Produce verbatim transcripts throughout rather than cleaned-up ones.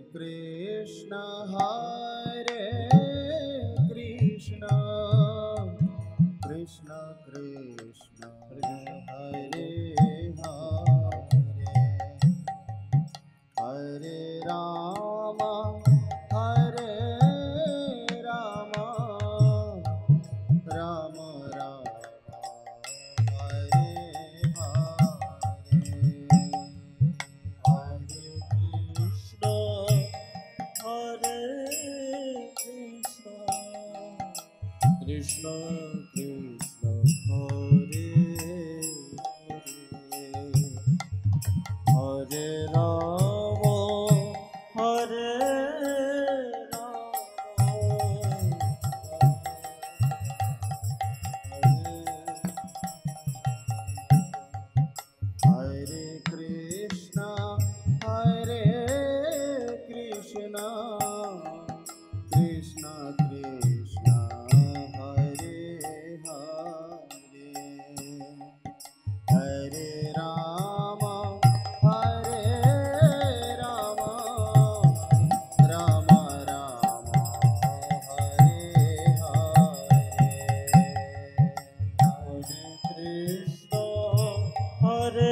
Krishna Hare Krishna Krishna Krishna Hare Hare Hare Rama Hare Rama Rama Rama Hare Krishna Krishna Hare Hare Hare Rama Hare Rama Hare Krishna Hare Krishna Krishna Krishna Hare Hare Hare Rama Hare Rama Rama Rama Hare Hare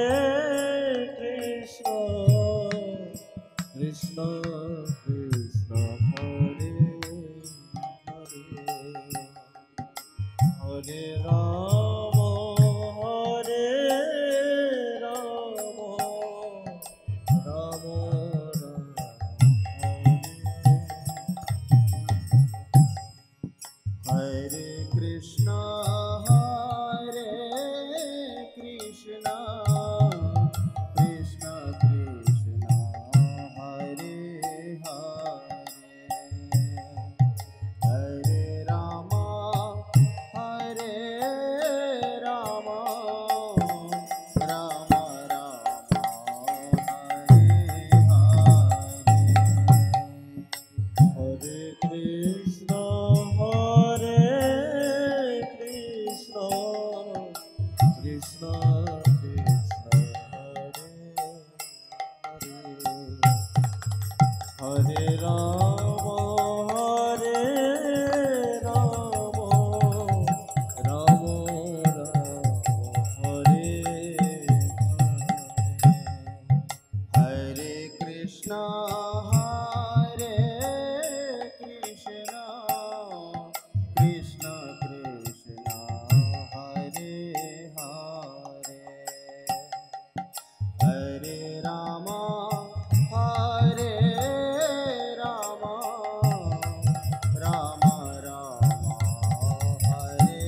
Krishna Hare Krishna Krishna Krishna Hare Hare Hare Rama Hare Rama Rama Rama Hare Hare Hare Krishna Hare Krishna Krishna Krishna Hare Hare Hare Rama Hare Rama Rama Rama Hare Hare Krishna Hare Krishna Krishna Krishna Hare Hare Hare Rama Hare Rama Rama Rama Hare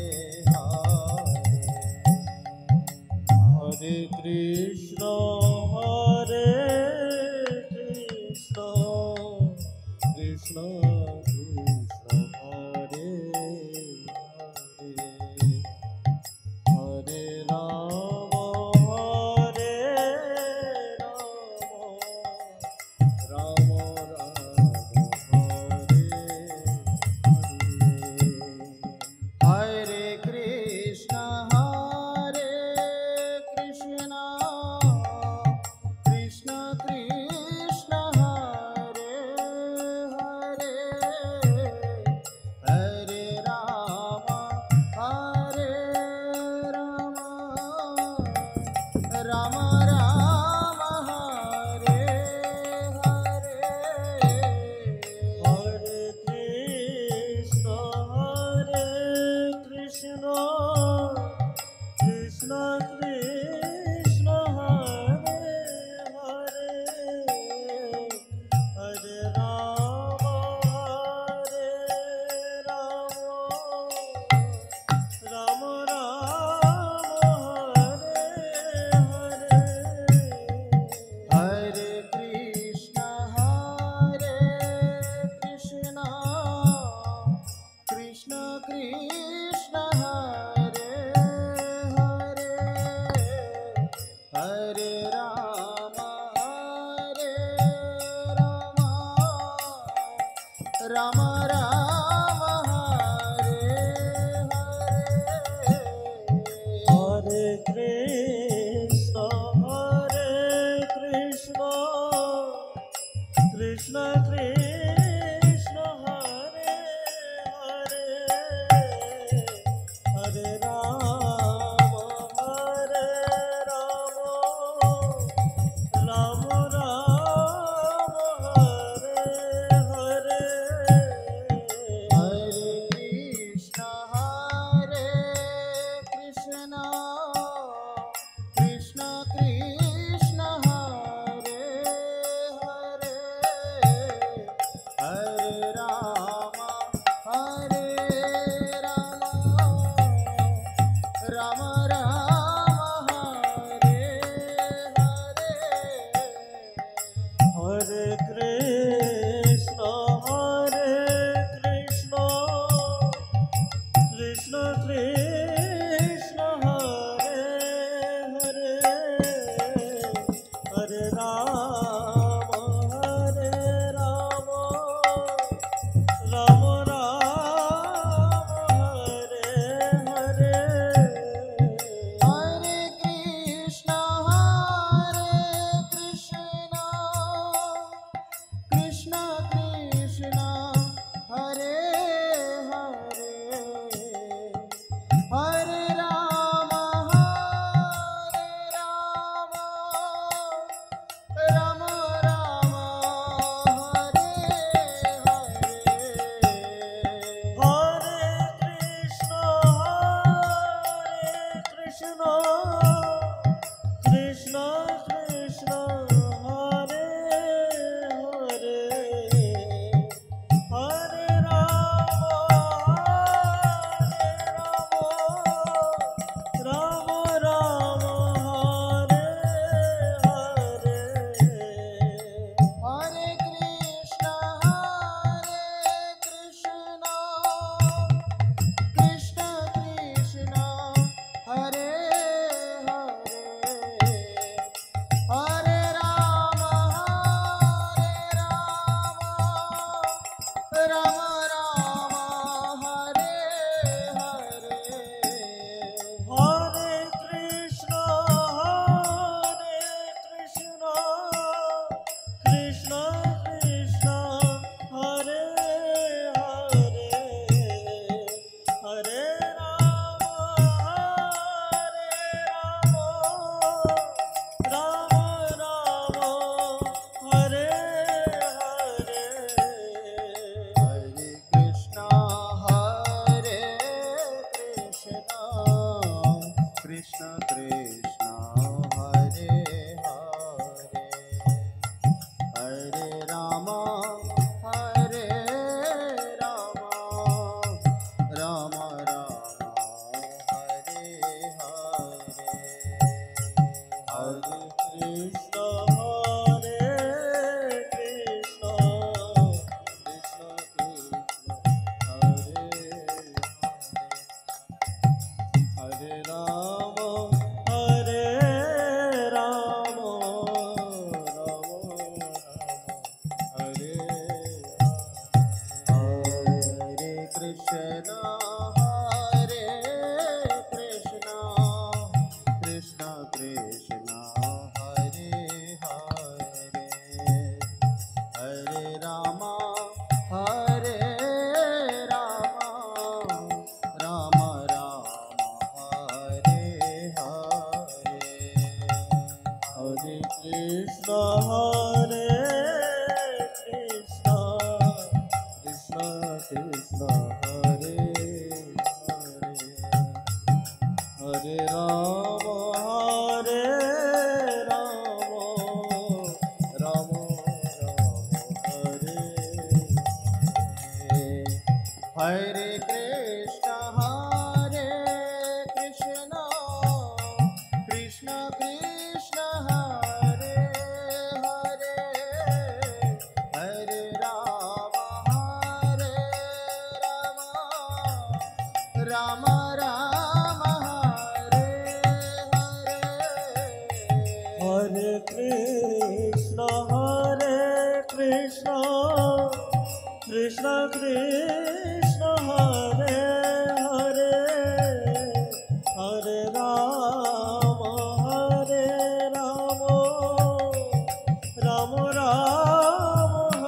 Hare Hare Krishna Hare Krishna Krishna Krishna Hare Hare Hare Rama Hare Rama Rama Rama Hare Hare Krishna Hare Krishna Krishna Krishna Hare Hare Hare Rama Hare Rama Rama Rama Hare Hare Hare Krishna Hare Krishna Krishna Krishna Hare Hare Hare Rama Hare Rama Rama Rama Hare Hare Hare Krishna Hare Krishna Krishna Krishna Hare Hare Hare Rama Hare Rama Rama Rama Hare Hare Hare Krishna Hare Krishna Krishna Krishna Hare Hare Hare Rama Hare Rama Rama Rama Hare Hare Hare Krishna Hare Krishna Krishna Krishna Hare Hare Hare Rama Hare Rama Rama Rama Hare Hare Hare Krishna Hare Krishna Krishna Krishna Hare Hare Hare Rama Hare Rama Rama Rama Hare Hare Hare Krishna Hare Krishna Krishna Krishna Hare Hare Hare Rama Hare Rama Rama Rama Hare Hare Hare Krishna Hare Krishna Krishna Krishna Hare Hare Hare Rama Hare Rama Rama Rama Hare Hare Hare Krishna Hare Krishna Krishna Krishna Hare Hare Hare Rama Hare Rama Rama Rama Hare Hare Hare Krishna Hare Krishna Krishna Krishna Hare Hare Hare Rama Hare Rama Rama Rama Hare Hare Hare Krishna Hare Krishna Krishna Krishna Hare Hare Hare Rama Hare Rama Rama Rama Hare Hare Hare Krishna Hare Krishna Krishna Krishna Hare Hare Rama Hare Rama Rama Rama Hare Hare Krishna Hare Krishna Krishna Krishna Hare Hare Hare Rama Hare Rama Rama Rama Hare Hare Hare Krishna Hare Krishna Krishna Krishna Hare Hare Hare Rama Hare Rama Rama Rama Hare Hare Krishna Hare Krishna Krishna Krishna Hare Hare Hare Rama Hare Rama Rama Rama Hare Hare Hare Krishna Hare Krishna Krishna Krishna Hare Hare Hare Rama Hare Rama Rama Rama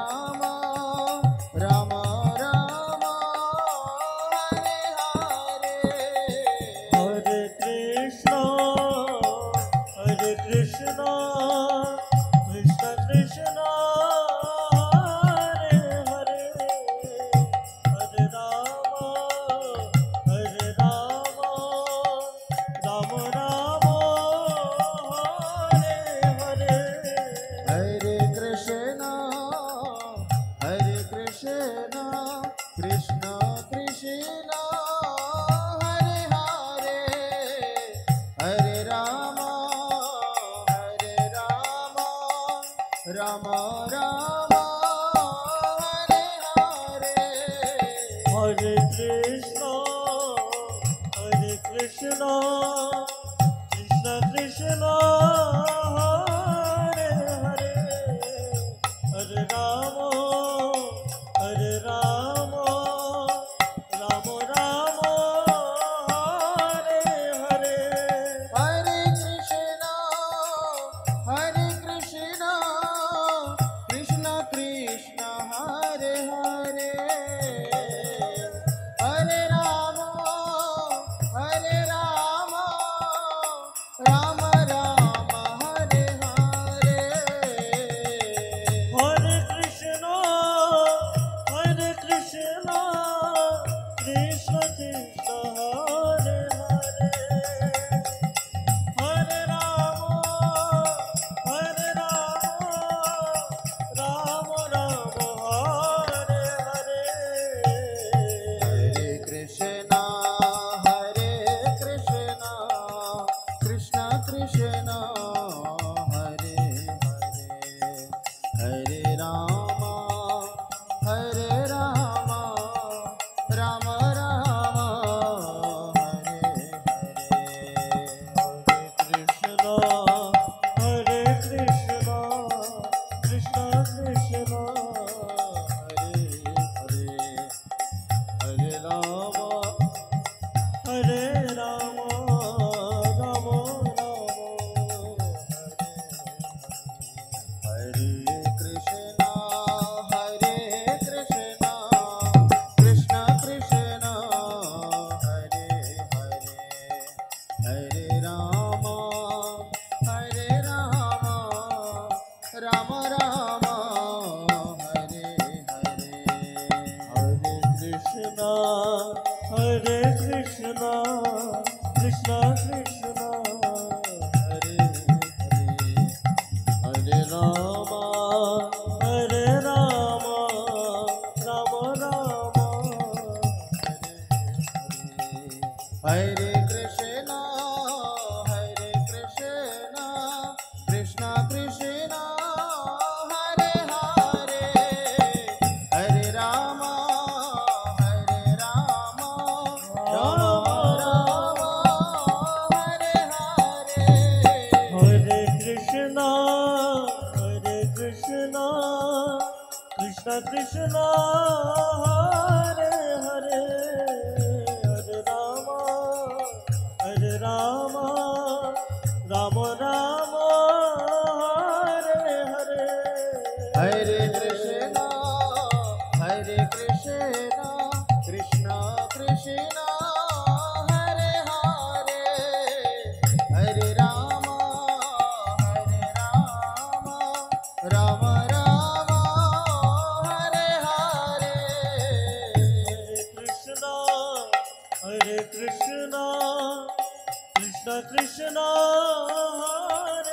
Ram Ram Ram Hare Hare Hare Krishna, Hare Krishna, Krishna Krishna, Hare Hare, Hare Rama, Hare Rama, Rama Rama, Hare Hare. Hare Krishna, Hare Krishna, Krishna Krishna, Hare Hare, Hare Rama, Hare Rama, Rama Rama, Hare Hare. Hare Krishna, Hare Krishna, Krishna Krishna, Hare Hare, Hare Rama, Hare Rama, Rama Rama, Hare Hare. Hare Krishna, Hare Krishna, Krishna Krishna, Hare Hare, Hare Rama, Hare Rama, Rama Rama, Hare Hare. Hare Krishna, Hare Krishna, Krishna Krishna, Hare Hare, Hare Rama, Hare Rama, Rama Rama, Hare Hare. Hare Krishna, Hare Krishna, Krishna Krishna, Hare Hare, Hare Rama, Hare Rama, Rama Rama, Hare Hare. Hare Krishna, Hare Krishna, Krishna Krishna, Hare Hare, Hare Rama, Hare Rama, Rama Rama, Hare Hare Krishna, Hare Krishna, Krishna Krishna, Hare Hare, Hare Rama, Hare Rama, Rama Rama, Hare Hare. Hare Krishna, Hare Krishna, Krishna Krishna, Hare Hare, Hare Rama, Hare Rama, Rama Rama, Hare Hare. Hare Krishna, Hare Krishna, Krishna Krishna, Hare Hare, Hare Rama, Hare Rama, Rama Rama, Hare Hare. Hare Krishna, Hare Krishna, Krishna Krishna, Hare Hare, Hare Rama, Hare Rama, Rama Rama, Hare Hare. Hare Krishna, Hare Krishna, Krishna Krishna, Hare Hare, Hare Rama, Hare Rama, Rama Rama, Hare Hare. Hare Krishna, Hare Krishna, Krishna Krishna, Hare